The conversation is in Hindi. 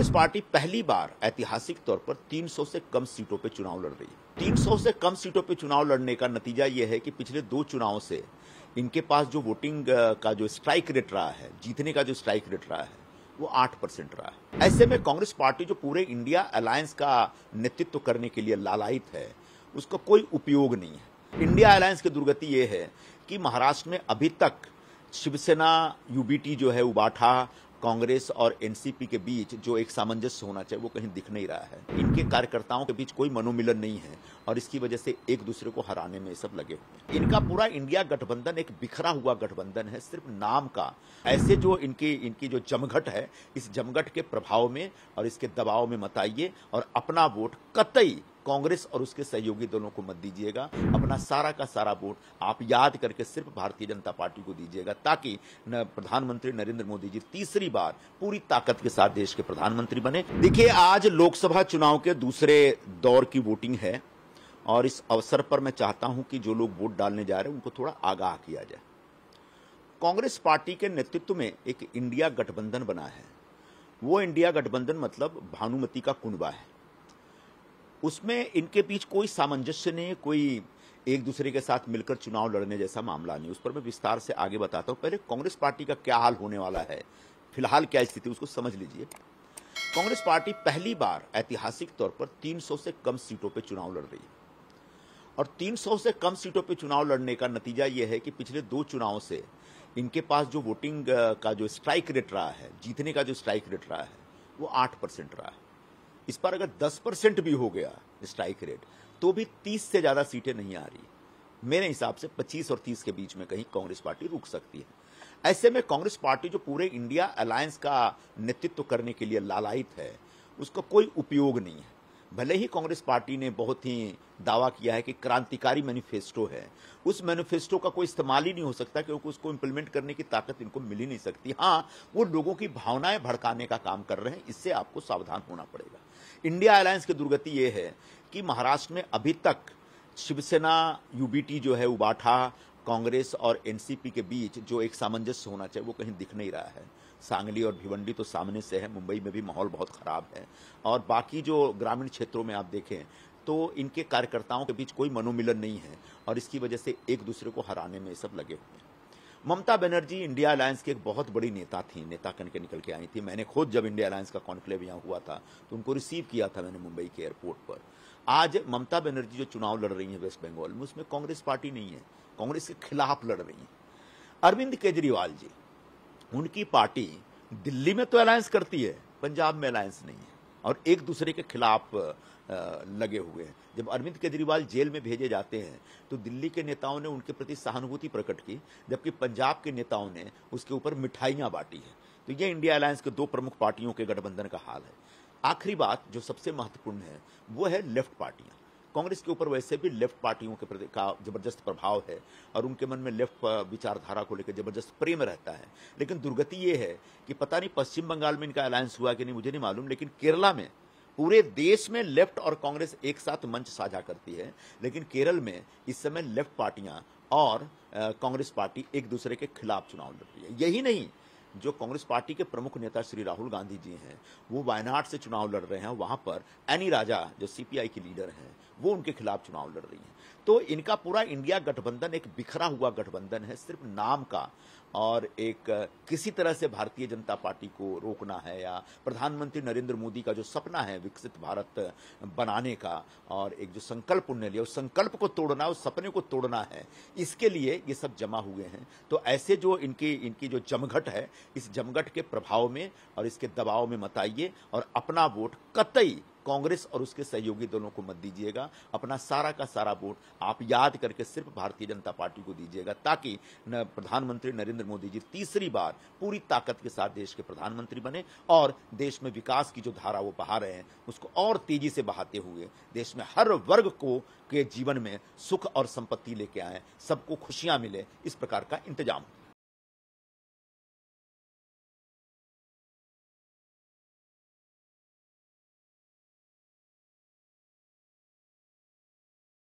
कांग्रेस पार्टी पहली बार ऐतिहासिक तौर पर 300 से कम सीटों पर चुनाव लड़ रही है। 300 से कम सीटों पर चुनाव लड़ने का नतीजा यह है कि पिछले 2 चुनावों से इनके पास जो वोटिंग का जो स्ट्राइक रेट रहा है, जीतने का जो स्ट्राइक रेट रहा है, वो 8% रहा है। ऐसे में कांग्रेस पार्टी जो पूरे इंडिया अलायंस का नेतृत्व करने के लिए लालायित है, उसका कोई उपयोग नहीं है। इंडिया अलायंस की दुर्गति ये है कि महाराष्ट्र में अभी तक शिवसेना, यूबीटी जो है, उबाठा, कांग्रेस और एनसीपी के बीच जो एक सामंजस्य होना चाहिए वो कहीं दिख नहीं रहा है। इनके कार्यकर्ताओं के बीच कोई मनोमिलन नहीं है और इसकी वजह से एक दूसरे को हराने में सब लगे हुए हैं। इनका पूरा इंडिया गठबंधन एक बिखरा हुआ गठबंधन है, सिर्फ नाम का। ऐसे जो इनकी जो जमघट है, इस जमघट के प्रभाव में और इसके दबाव में मत आइए और अपना वोट कतई कांग्रेस और उसके सहयोगी दलों को मत दीजिएगा। अपना सारा का सारा वोट आप याद करके सिर्फ भारतीय जनता पार्टी को दीजिएगा, ताकि प्रधानमंत्री नरेंद्र मोदी जी तीसरी बार पूरी ताकत के साथ देश के प्रधानमंत्री बने। देखिए, आज लोकसभा चुनाव के दूसरे दौर की वोटिंग है और इस अवसर पर मैं चाहता हूं कि जो लोग वोट डालने जा रहे हैं उनको थोड़ा आगाह किया जाए। कांग्रेस पार्टी के नेतृत्व में एक इंडिया गठबंधन बना है। वो इंडिया गठबंधन मतलब भानुमति का कुनबा है। उसमें इनके बीच कोई सामंजस्य नहीं, कोई एक दूसरे के साथ मिलकर चुनाव लड़ने जैसा मामला नहीं। उस पर मैं विस्तार से आगे बताता हूं। पहले कांग्रेस पार्टी का क्या हाल होने वाला है, फिलहाल क्या स्थिति, उसको समझ लीजिए। कांग्रेस पार्टी पहली बार ऐतिहासिक तौर पर 300 से कम सीटों पर चुनाव लड़ रही है और 300 से कम सीटों पर चुनाव लड़ने का नतीजा यह है कि पिछले 2 चुनावों से इनके पास जो वोटिंग का जो स्ट्राइक रेट रहा है, जीतने का जो स्ट्राइक रेट रहा है, वो 8% रहा है। इस पर अगर 10% भी हो गया स्ट्राइक रेट तो भी 30 से ज्यादा सीटें नहीं आ रही। मेरे हिसाब से 25 और 30 के बीच में कहीं कांग्रेस पार्टी रुक सकती है। ऐसे में कांग्रेस पार्टी जो पूरे इंडिया अलायंस का नेतृत्व करने के लिए लालायित है, उसका कोई उपयोग नहीं है। भले ही कांग्रेस पार्टी ने बहुत ही दावा किया है कि क्रांतिकारी मैनिफेस्टो है, उस मैनिफेस्टो का कोई इस्तेमाल ही नहीं हो सकता क्योंकि उसको इंप्लीमेंट करने की ताकत इनको मिल ही नहीं सकती। हाँ, वो लोगों की भावनाएं भड़काने का काम कर रहे हैं, इससे आपको सावधान होना पड़ेगा। इंडिया अलायंस की दुर्गति ये है कि महाराष्ट्र में अभी तक शिवसेना, यूबीटी जो है, उबाठा, कांग्रेस और एनसीपी के बीच जो एक सामंजस्य होना चाहिए वो कहीं दिख नहीं रहा है। सांगली और भिवंडी तो सामने से है, मुंबई में भी माहौल बहुत खराब है और बाकी जो ग्रामीण क्षेत्रों में आप देखें तो इनके कार्यकर्ताओं के बीच कोई मनोमिलन नहीं है और इसकी वजह से एक दूसरे को हराने में सब लगे हुए हैं। ममता बनर्जी इंडिया अलायंस की एक बहुत बड़ी नेता थी, नेता कन के निकल के आई थी। मैंने खुद जब इंडिया अलायंस का कॉन्क्लेव यहाँ हुआ था तो उनको रिसीव किया था मैंने मुंबई के एयरपोर्ट पर। आज ममता बनर्जी जो चुनाव लड़ रही है वेस्ट बंगाल में, उसमें कांग्रेस पार्टी नहीं है, कांग्रेस के खिलाफ लड़ रही है। अरविंद केजरीवाल जी, उनकी पार्टी दिल्ली में तो अलायंस करती है, पंजाब में अलायंस नहीं है और एक दूसरे के खिलाफ लगे हुए हैं। जब अरविंद केजरीवाल जेल में भेजे जाते हैं तो दिल्ली के नेताओं ने उनके प्रति सहानुभूति प्रकट की, जबकि पंजाब के नेताओं ने उसके ऊपर मिठाइयां बांटी है। तो ये इंडिया अलायंस के 2 प्रमुख पार्टियों के गठबंधन का हाल है। आखिरी बात जो सबसे महत्वपूर्ण है वो है लेफ्ट पार्टियां। कांग्रेस के ऊपर वैसे भी लेफ्ट पार्टियों के प्रति का जबरदस्त प्रभाव है और उनके मन में लेफ्ट विचारधारा को लेकर जबरदस्त प्रेम रहता है। लेकिन दुर्गति ये है कि पता नहीं पश्चिम बंगाल में इनका अलायंस हुआ कि नहीं, मुझे नहीं मालूम, लेकिन केरला में, पूरे देश में लेफ्ट और कांग्रेस एक साथ मंच साझा करती है, लेकिन केरल में इस समय लेफ्ट पार्टियां और कांग्रेस पार्टी एक दूसरे के खिलाफ चुनाव लड़ रही है। यही नहीं, जो कांग्रेस पार्टी के प्रमुख नेता श्री राहुल गांधी जी हैं, वो वायनाड से चुनाव लड़ रहे हैं। वहां पर एनी राजा जो सीपीआई की लीडर हैं, वो उनके खिलाफ चुनाव लड़ रही हैं। तो इनका पूरा इंडिया गठबंधन एक बिखरा हुआ गठबंधन है, सिर्फ नाम का। और एक किसी तरह से भारतीय जनता पार्टी को रोकना है या प्रधानमंत्री नरेंद्र मोदी का जो सपना है विकसित भारत बनाने का और एक जो संकल्प उन्होंने लिया, उस संकल्प को तोड़ना, उस सपने को तोड़ना है, इसके लिए ये सब जमा हुए हैं। तो ऐसे जो इनकी जो जमघट है, इस जमघट के प्रभाव में और इसके दबाव में मत आइए और अपना वोट कतई कांग्रेस और उसके सहयोगी दलों को मत दीजिएगा। अपना सारा का सारा वोट आप याद करके सिर्फ भारतीय जनता पार्टी को दीजिएगा, ताकि प्रधानमंत्री नरेंद्र मोदी जी तीसरी बार पूरी ताकत के साथ देश के प्रधानमंत्री बने और देश में विकास की जो धारा वो बहा रहे हैं उसको और तेजी से बहाते हुए देश में हर वर्ग को के जीवन में सुख और संपत्ति लेके आए, सबको खुशियां मिले, इस प्रकार का इंतजाम।